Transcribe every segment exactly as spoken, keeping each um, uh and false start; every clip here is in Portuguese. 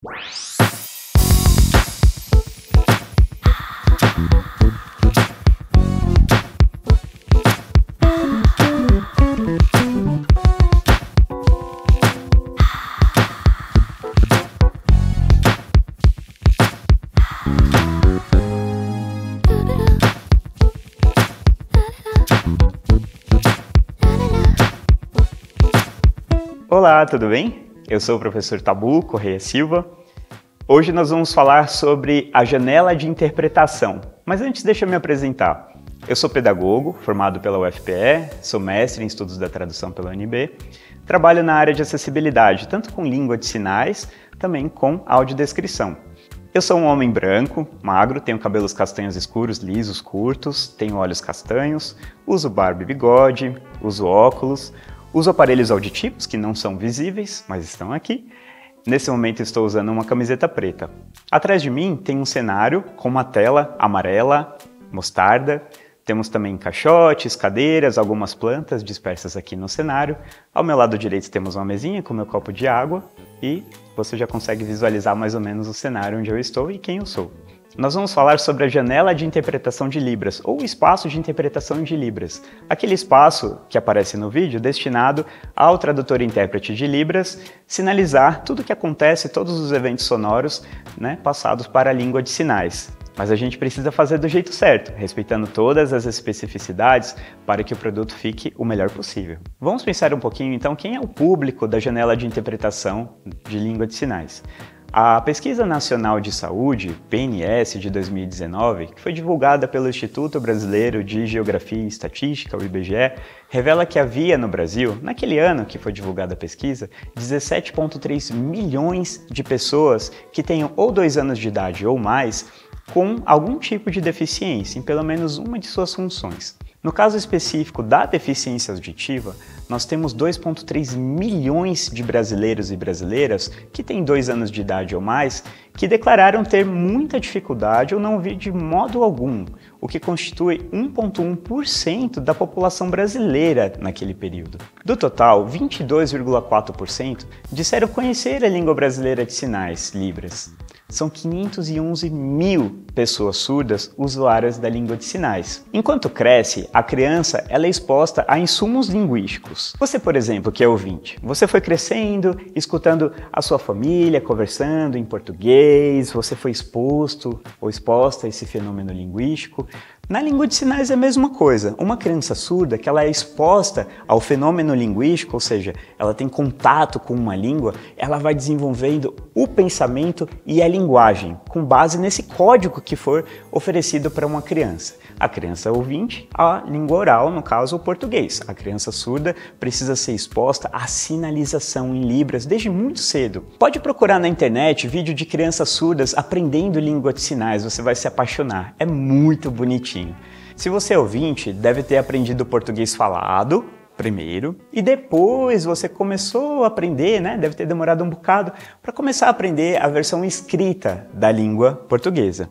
Olá, tudo bem? Eu sou o professor Tabu Correia Silva. Hoje nós vamos falar sobre a janela de interpretação. Mas antes, deixa eu me apresentar. Eu sou pedagogo, formado pela U F P E, sou mestre em estudos da tradução pela U N B, trabalho na área de acessibilidade, tanto com língua de sinais, também com audiodescrição. Eu sou um homem branco, magro, tenho cabelos castanhos escuros, lisos, curtos, tenho olhos castanhos, uso barba e bigode, uso óculos, uso aparelhos auditivos que não são visíveis, mas estão aqui. Nesse momento estou usando uma camiseta preta. Atrás de mim tem um cenário com uma tela amarela, mostarda. Temos também caixotes, cadeiras, algumas plantas dispersas aqui no cenário. Ao meu lado direito temos uma mesinha com meu copo de água e você já consegue visualizar mais ou menos o cenário onde eu estou e quem eu sou. Nós vamos falar sobre a janela de interpretação de Libras, ou espaço de interpretação de Libras. Aquele espaço que aparece no vídeo destinado ao tradutor e intérprete de Libras sinalizar tudo o que acontece, todos os eventos sonoros, né, passados para a língua de sinais. Mas a gente precisa fazer do jeito certo, respeitando todas as especificidades para que o produto fique o melhor possível. Vamos pensar um pouquinho então quem é o público da janela de interpretação de língua de sinais. A Pesquisa Nacional de Saúde, P N S, de dois mil e dezenove, que foi divulgada pelo Instituto Brasileiro de Geografia e Estatística, o I B G E, revela que havia no Brasil, naquele ano que foi divulgada a pesquisa, dezessete vírgula três milhões de pessoas que tenham ou dois anos de idade ou mais com algum tipo de deficiência em pelo menos uma de suas funções. No caso específico da deficiência auditiva, nós temos dois vírgula três milhões de brasileiros e brasileiras que têm dois anos de idade ou mais que declararam ter muita dificuldade ou não ouvir de modo algum, o que constitui um vírgula um por cento da população brasileira naquele período. Do total, vinte e dois vírgula quatro por cento disseram conhecer a língua brasileira de sinais, Libras. São quinhentos e onze mil pessoas surdas usuárias da língua de sinais. Enquanto cresce, a criança ela é exposta a insumos linguísticos. Você, por exemplo, que é ouvinte, você foi crescendo, escutando a sua família conversando em português, você foi exposto ou exposta a esse fenômeno linguístico. Na língua de sinais é a mesma coisa. Uma criança surda que ela é exposta ao fenômeno linguístico, ou seja, ela tem contato com uma língua, ela vai desenvolvendo o pensamento e a linguagem, com base nesse código que for oferecido para uma criança. A criança ouvinte, a língua oral, no caso o português. A criança surda precisa ser exposta à sinalização em Libras desde muito cedo. Pode procurar na internet vídeo de crianças surdas aprendendo língua de sinais, você vai se apaixonar. É muito bonitinho. Se você é ouvinte, deve ter aprendido português falado primeiro e depois você começou a aprender, né? Deve ter demorado um bocado para começar a aprender a versão escrita da língua portuguesa.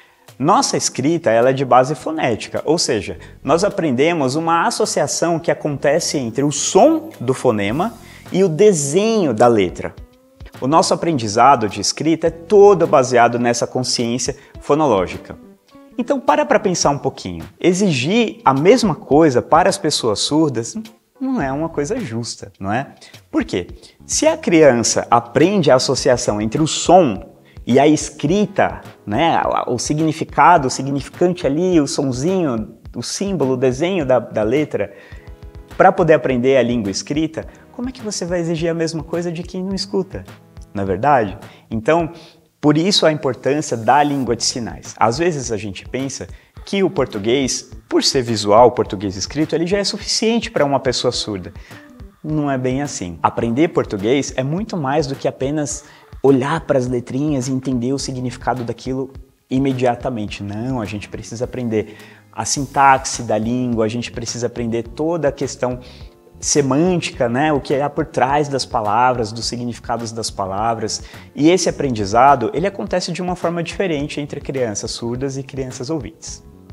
Nossa escrita ela é de base fonética, ou seja, nós aprendemos uma associação que acontece entre o som do fonema e o desenho da letra. O nosso aprendizado de escrita é todo baseado nessa consciência fonológica. Então, para para pensar um pouquinho. Exigir a mesma coisa para as pessoas surdas não é uma coisa justa, não é? Por quê? Se a criança aprende a associação entre o som e a escrita, né, o significado, o significante ali, o sonzinho, o símbolo, o desenho da, da letra, para poder aprender a língua escrita, como é que você vai exigir a mesma coisa de quem não escuta? Não é verdade? Então, por isso a importância da língua de sinais. Às vezes a gente pensa que o português, por ser visual, o português escrito, ele já é suficiente para uma pessoa surda. Não é bem assim. Aprender português é muito mais do que apenas olhar para as letrinhas e entender o significado daquilo imediatamente. Não, a gente precisa aprender a sintaxe da língua, a gente precisa aprender toda a questão semântica, né? O que é por trás das palavras, dos significados das palavras. E esse aprendizado, ele acontece de uma forma diferente entre crianças surdas e crianças ouvintes.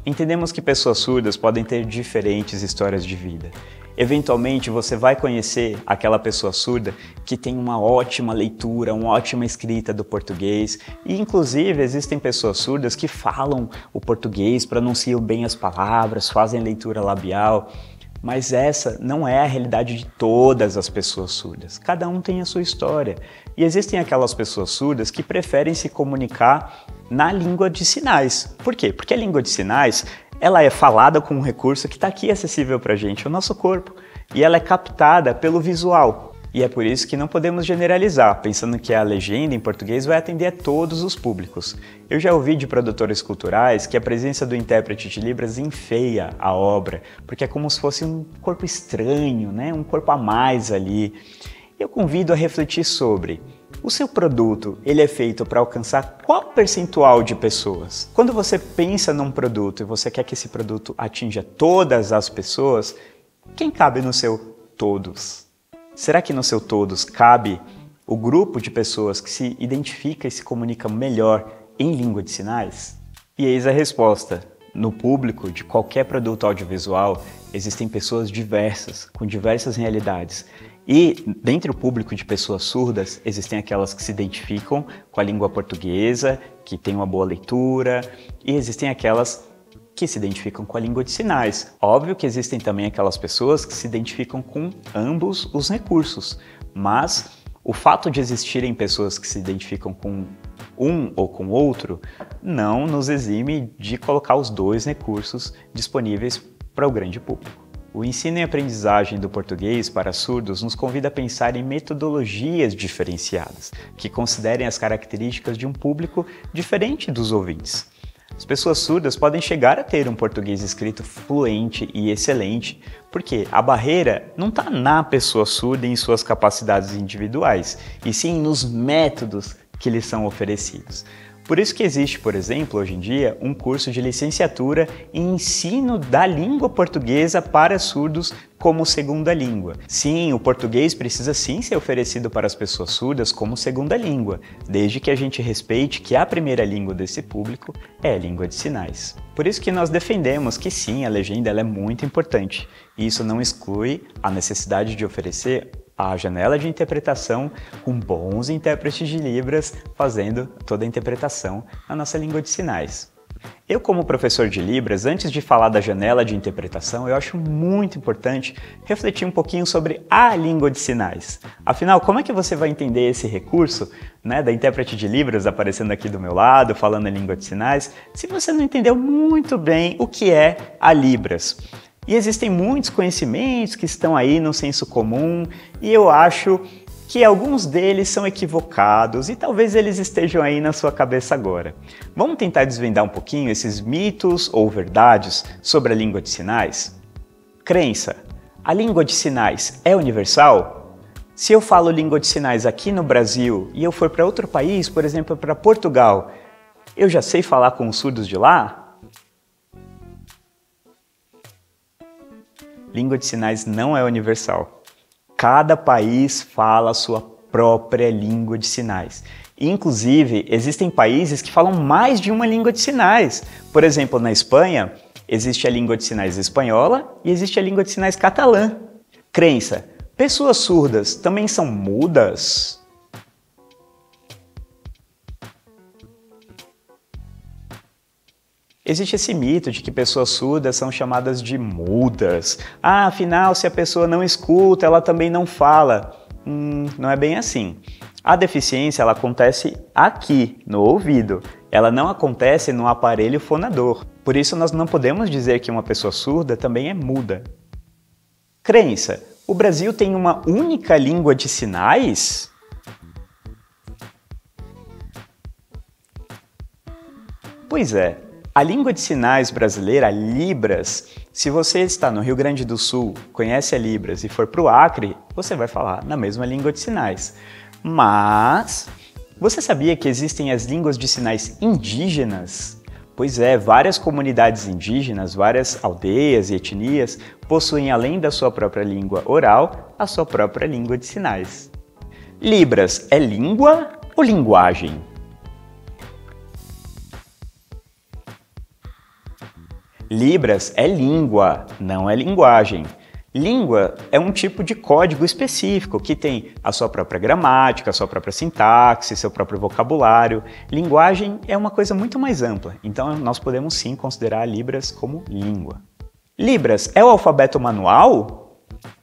Entendemos que pessoas surdas podem ter diferentes histórias de vida. Eventualmente você vai conhecer aquela pessoa surda que tem uma ótima leitura, uma ótima escrita do português e inclusive existem pessoas surdas que falam o português, pronunciam bem as palavras, fazem leitura labial, mas essa não é a realidade de todas as pessoas surdas. Cada um tem a sua história e existem aquelas pessoas surdas que preferem se comunicar na língua de sinais. Por quê? Porque a língua de sinais ela é falada com um recurso que está aqui acessível para a gente, o nosso corpo, e ela é captada pelo visual. E é por isso que não podemos generalizar, pensando que a legenda em português vai atender a todos os públicos. Eu já ouvi de produtores culturais que a presença do intérprete de Libras enfeia a obra, porque é como se fosse um corpo estranho, né? Um corpo a mais ali. Eu convido a refletir sobre: o seu produto, ele é feito para alcançar qual percentual de pessoas? Quando você pensa num produto e você quer que esse produto atinja todas as pessoas, quem cabe no seu todos? Será que no seu todos cabe o grupo de pessoas que se identifica e se comunica melhor em língua de sinais? E eis a resposta. No público de qualquer produto audiovisual, existem pessoas diversas, com diversas realidades. E, dentre o público de pessoas surdas, existem aquelas que se identificam com a língua portuguesa, que têm uma boa leitura, e existem aquelas que se identificam com a língua de sinais. Óbvio que existem também aquelas pessoas que se identificam com ambos os recursos, mas o fato de existirem pessoas que se identificam com um ou com outro não nos exime de colocar os dois recursos disponíveis para o grande público. O ensino e aprendizagem do português para surdos nos convida a pensar em metodologias diferenciadas, que considerem as características de um público diferente dos ouvintes. As pessoas surdas podem chegar a ter um português escrito fluente e excelente, porque a barreira não está na pessoa surda e em suas capacidades individuais, e sim nos métodos que lhes são oferecidos. Por isso que existe, por exemplo, hoje em dia, um curso de licenciatura em ensino da língua portuguesa para surdos como segunda língua. Sim, o português precisa sim ser oferecido para as pessoas surdas como segunda língua, desde que a gente respeite que a primeira língua desse público é a língua de sinais. Por isso que nós defendemos que sim, a legenda ela é muito importante. E isso não exclui a necessidade de oferecer a janela de interpretação com bons intérpretes de Libras fazendo toda a interpretação na nossa língua de sinais. Eu, como professor de Libras, antes de falar da janela de interpretação, eu acho muito importante refletir um pouquinho sobre a língua de sinais. Afinal, como é que você vai entender esse recurso, né, da intérprete de Libras aparecendo aqui do meu lado, falando a língua de sinais, se você não entendeu muito bem o que é a Libras? E existem muitos conhecimentos que estão aí no senso comum e eu acho que alguns deles são equivocados e talvez eles estejam aí na sua cabeça agora. Vamos tentar desvendar um pouquinho esses mitos ou verdades sobre a língua de sinais? Crença: a língua de sinais é universal? Se eu falo língua de sinais aqui no Brasil e eu for para outro país, por exemplo, para Portugal, eu já sei falar com os surdos de lá? Língua de sinais não é universal. Cada país fala a sua própria língua de sinais. Inclusive, existem países que falam mais de uma língua de sinais. Por exemplo, na Espanha, existe a língua de sinais espanhola e existe a língua de sinais catalã. Crença: pessoas surdas também são mudas? Existe esse mito de que pessoas surdas são chamadas de mudas. Ah, afinal, se a pessoa não escuta, ela também não fala. Hum, não é bem assim. A deficiência ela acontece aqui, no ouvido. Ela não acontece no aparelho fonador. Por isso, nós não podemos dizer que uma pessoa surda também é muda. Crença: o Brasil tem uma única língua de sinais? Pois é. A língua de sinais brasileira, a Libras, se você está no Rio Grande do Sul, conhece a Libras e for para o Acre, você vai falar na mesma língua de sinais. Mas você sabia que existem as línguas de sinais indígenas? Pois é, várias comunidades indígenas, várias aldeias e etnias possuem, além da sua própria língua oral, a sua própria língua de sinais. Libras é língua ou linguagem? Libras é língua, não é linguagem. Língua é um tipo de código específico que tem a sua própria gramática, a sua própria sintaxe, seu próprio vocabulário. Linguagem é uma coisa muito mais ampla, então nós podemos sim considerar Libras como língua. Libras é o alfabeto manual?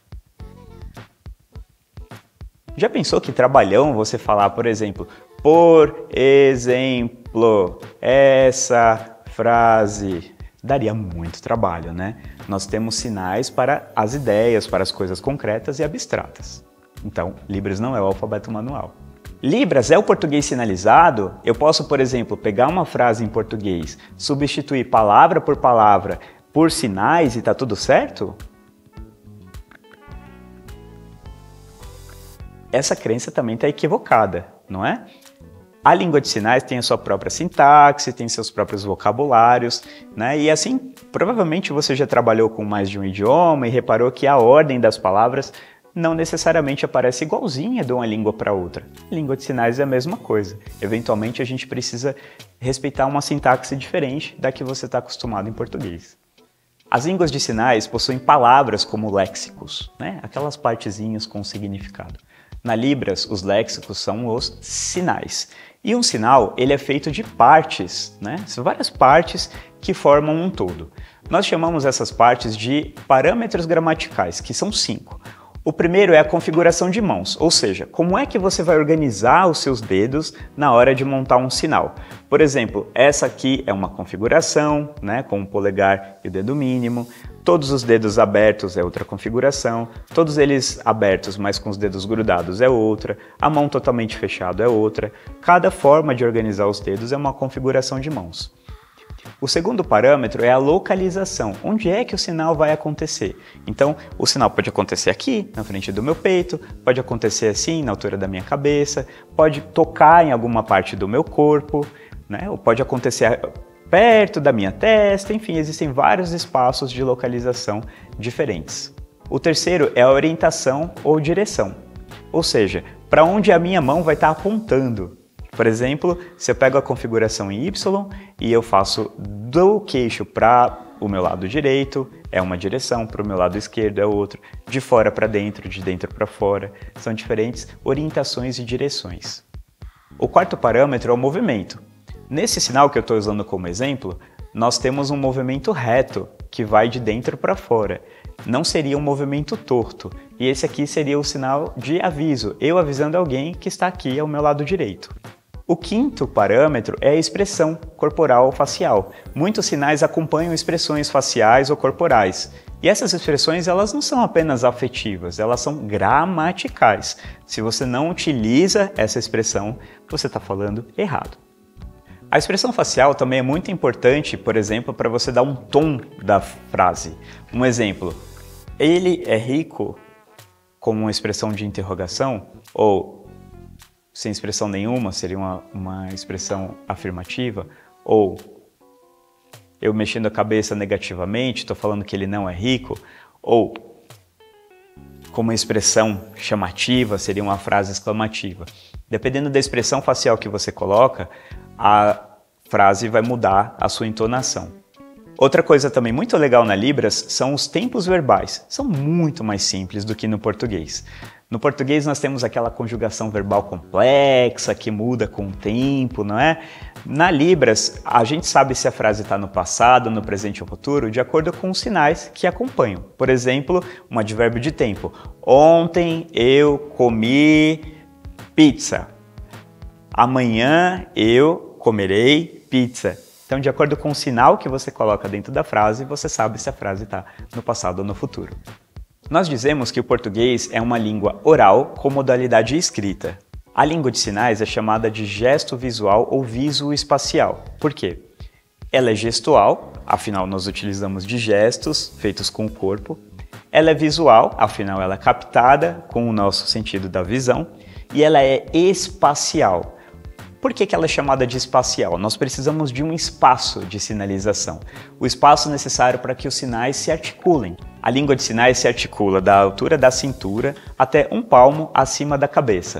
Já pensou que trabalhão você falar, por exemplo, por exemplo, essa frase? Daria muito trabalho, né? Nós temos sinais para as ideias, para as coisas concretas e abstratas. Então, Libras não é o alfabeto manual. Libras é o português sinalizado? Eu posso, por exemplo, pegar uma frase em português, substituir palavra por palavra por sinais e tá tudo certo? Essa crença também está equivocada, não é? A língua de sinais tem a sua própria sintaxe, tem seus próprios vocabulários, né? E assim, provavelmente você já trabalhou com mais de um idioma e reparou que a ordem das palavras não necessariamente aparece igualzinha de uma língua para outra. A língua de sinais é a mesma coisa. Eventualmente a gente precisa respeitar uma sintaxe diferente da que você está acostumado em português. As línguas de sinais possuem palavras como léxicos, né? Aquelas partezinhas com significado. Na Libras, os léxicos são os sinais. E um sinal, ele é feito de partes, né? São várias partes que formam um todo. Nós chamamos essas partes de parâmetros gramaticais, que são cinco. O primeiro é a configuração de mãos, ou seja, como é que você vai organizar os seus dedos na hora de montar um sinal. Por exemplo, essa aqui é uma configuração, né, com o polegar e o dedo mínimo. Todos os dedos abertos é outra configuração, todos eles abertos, mas com os dedos grudados é outra, a mão totalmente fechada é outra. Cada forma de organizar os dedos é uma configuração de mãos. O segundo parâmetro é a localização, onde é que o sinal vai acontecer. Então, o sinal pode acontecer aqui, na frente do meu peito, pode acontecer assim, na altura da minha cabeça, pode tocar em alguma parte do meu corpo, né? Ou pode acontecer perto da minha testa, enfim, existem vários espaços de localização diferentes. O terceiro é a orientação ou direção, ou seja, para onde a minha mão vai estar apontando. Por exemplo, se eu pego a configuração em Y e eu faço do queixo para o meu lado direito, é uma direção, para o meu lado esquerdo é outra, de fora para dentro, de dentro para fora, são diferentes orientações e direções. O quarto parâmetro é o movimento. Nesse sinal que eu estou usando como exemplo, nós temos um movimento reto, que vai de dentro para fora. Não seria um movimento torto. E esse aqui seria o sinal de aviso, eu avisando alguém que está aqui ao meu lado direito. O quinto parâmetro é a expressão corporal ou facial. Muitos sinais acompanham expressões faciais ou corporais. E essas expressões elas não são apenas afetivas, elas são gramaticais. Se você não utiliza essa expressão, você está falando errado. A expressão facial também é muito importante, por exemplo, para você dar um tom da frase. Um exemplo, ele é rico, como uma expressão de interrogação, ou sem expressão nenhuma, seria uma, uma expressão afirmativa, ou eu mexendo a cabeça negativamente, estou falando que ele não é rico, ou como uma expressão chamativa, seria uma frase exclamativa. Dependendo da expressão facial que você coloca, a frase vai mudar a sua entonação. Outra coisa também muito legal na Libras são os tempos verbais. São muito mais simples do que no português. No português nós temos aquela conjugação verbal complexa que muda com o tempo, não é? Na Libras, a gente sabe se a frase está no passado, no presente ou futuro, de acordo com os sinais que acompanham. Por exemplo, um advérbio de tempo. Ontem eu comi pizza. Amanhã eu comerei pizza. Então, de acordo com o sinal que você coloca dentro da frase, você sabe se a frase está no passado ou no futuro. Nós dizemos que o português é uma língua oral com modalidade escrita. A língua de sinais é chamada de gesto visual ou visoespacial. Por quê? Ela é gestual, afinal nós utilizamos de gestos feitos com o corpo. Ela é visual, afinal ela é captada com o nosso sentido da visão. E ela é espacial. Por que que ela é chamada de espacial? Nós precisamos de um espaço de sinalização. O espaço necessário para que os sinais se articulem. A língua de sinais se articula da altura da cintura até um palmo acima da cabeça.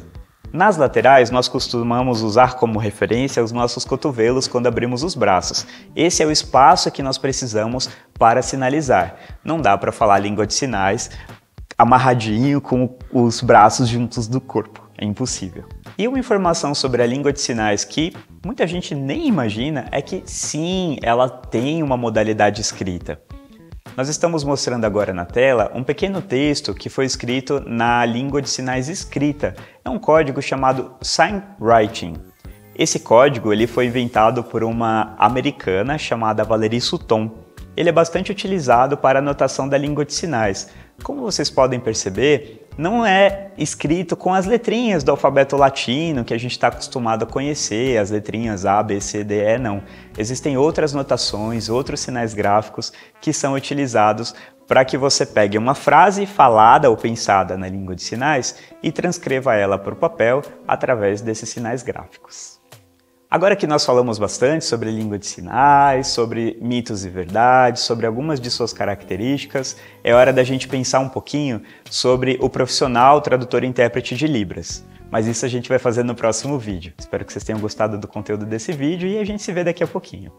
Nas laterais, nós costumamos usar como referência os nossos cotovelos quando abrimos os braços. Esse é o espaço que nós precisamos para sinalizar. Não dá para falar língua de sinais amarradinho com os braços juntos do corpo. É impossível. E uma informação sobre a língua de sinais que muita gente nem imagina é que sim, ela tem uma modalidade escrita. Nós estamos mostrando agora na tela um pequeno texto que foi escrito na língua de sinais escrita. É um código chamado Signwriting. Esse código ele foi inventado por uma americana chamada Valerie Sutton. Ele é bastante utilizado para a anotação da língua de sinais. Como vocês podem perceber, não é escrito com as letrinhas do alfabeto latino que a gente está acostumado a conhecer, as letrinhas A, B, C, D, E, não. Existem outras notações, outros sinais gráficos que são utilizados para que você pegue uma frase falada ou pensada na língua de sinais e transcreva ela para o papel através desses sinais gráficos. Agora que nós falamos bastante sobre língua de sinais, sobre mitos e verdades, sobre algumas de suas características, é hora da gente pensar um pouquinho sobre o profissional tradutor e intérprete de Libras. Mas isso a gente vai fazer no próximo vídeo. Espero que vocês tenham gostado do conteúdo desse vídeo e a gente se vê daqui a pouquinho.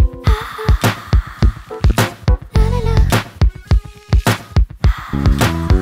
Bye.